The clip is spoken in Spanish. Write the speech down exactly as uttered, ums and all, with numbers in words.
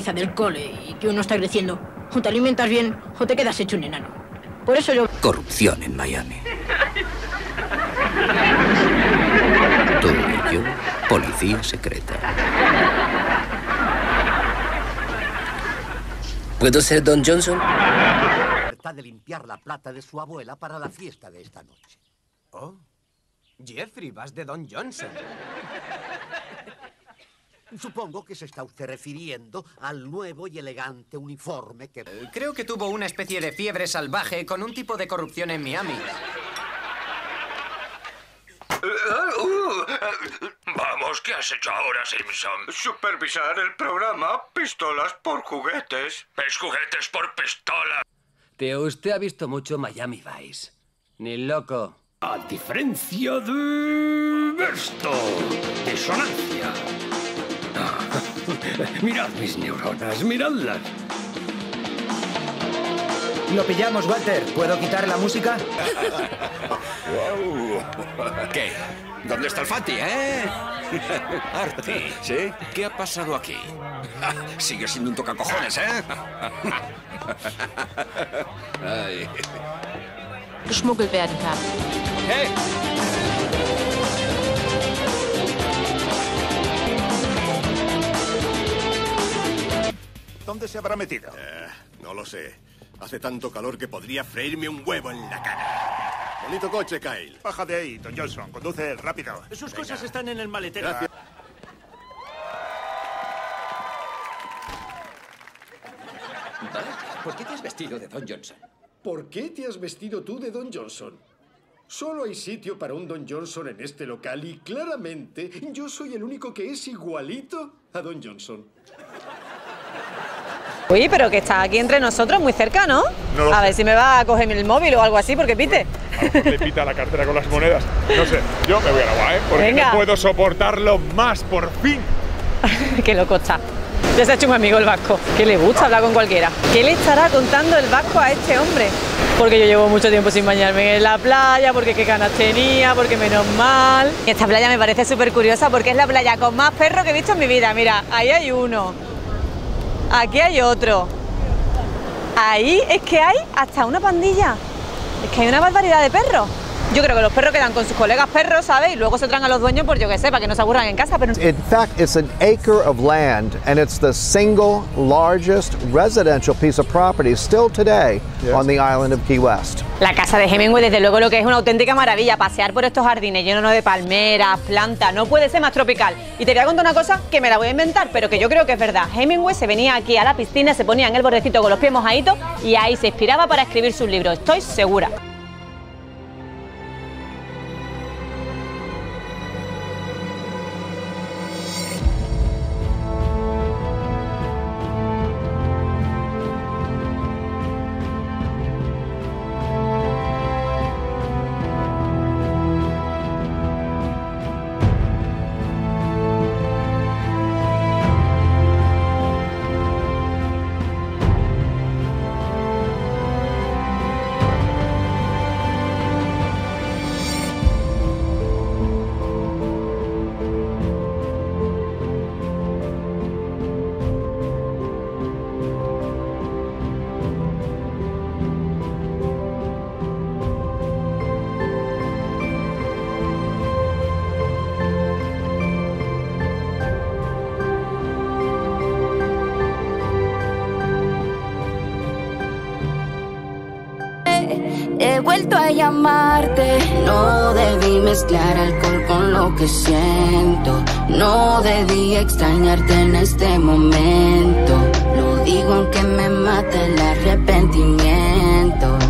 paliza del cole y que uno está creciendo, o te alimentas bien o te quedas hecho un enano. Por eso yo... Corrupción en Miami. Tú y yo, policía secreta. ¿Puedo ser Don Johnson? De limpiar la plata de su abuela para la fiesta de esta noche. Oh, Jeffrey, vas de Don Johnson. Supongo que se está usted refiriendo al nuevo y elegante uniforme que... Creo que tuvo una especie de fiebre salvaje con un tipo de corrupción en Miami. Vamos, ¿qué has hecho ahora, Simpson? Supervisar el programa Pistolas por Juguetes. ¿Ves juguetes por pistolas? Tío, usted ha visto mucho Miami Vice. Ni loco. A diferencia de esto, disonancia. Mirad mis neuronas, miradlas. Lo pillamos, Walter. ¿Puedo quitar la música? ¿Qué? ¿Dónde está el Fatty, eh? Artie, ¿Sí? ¿qué ha pasado aquí? Sigue siendo un tocacojones, ¿eh? Ay. Geschmuggelt werden kann. ¡Hey! ¿Dónde se habrá metido? Eh, no lo sé. Hace tanto calor que podría freírme un huevo en la cara. Bonito coche, Kyle. Baja de ahí, Don Johnson. Conduce rápido. Sus Venga. cosas están en el maletero. Gracias. ¿Por qué te has vestido de Don Johnson? ¿Por qué te has vestido tú de Don Johnson? Solo hay sitio para un Don Johnson en este local y claramente yo soy el único que es igualito a Don Johnson. Uy, pero que está aquí entre nosotros, muy cerca, ¿no? No a sé. ver si me va a coger el móvil o algo así, porque pite. A lo mejor le pita la cartera con las monedas. No sé, yo me voy al agua, ¿eh? Porque Venga. no puedo soportarlo más, por fin. Qué loco está. Ya se ha hecho un amigo el vasco, que le gusta hablar con cualquiera. ¿Qué le estará contando el vasco a este hombre? Porque yo llevo mucho tiempo sin bañarme en la playa, porque qué ganas tenía, porque menos mal. Esta playa me parece súper curiosa porque es la playa con más perros que he visto en mi vida. Mira, ahí hay uno, aquí hay otro. Ahí es que hay hasta una pandilla. Es que hay una barbaridad de perros. Yo creo que los perros quedan con sus colegas perros, ¿sabes? Y luego se traen a los dueños por yo que sé, para que no se aburran en casa. Pero... In fact, it's an acre of land, and it's the single largest residential piece of property still today yes. on the island of Key West. La casa de Hemingway, desde luego, lo que es una auténtica maravilla. Pasear por estos jardines llenos de palmeras, plantas, no puede ser más tropical. Y te voy a contar una cosa que me la voy a inventar, pero que yo creo que es verdad. Hemingway se venía aquí a la piscina, se ponía en el bordecito con los pies mojaditos y ahí se inspiraba para escribir sus libros. Estoy segura. He vuelto a llamarte. No debí mezclar alcohol con lo que siento. No debí extrañarte en este momento. Lo digo aunque me mate el arrepentimiento.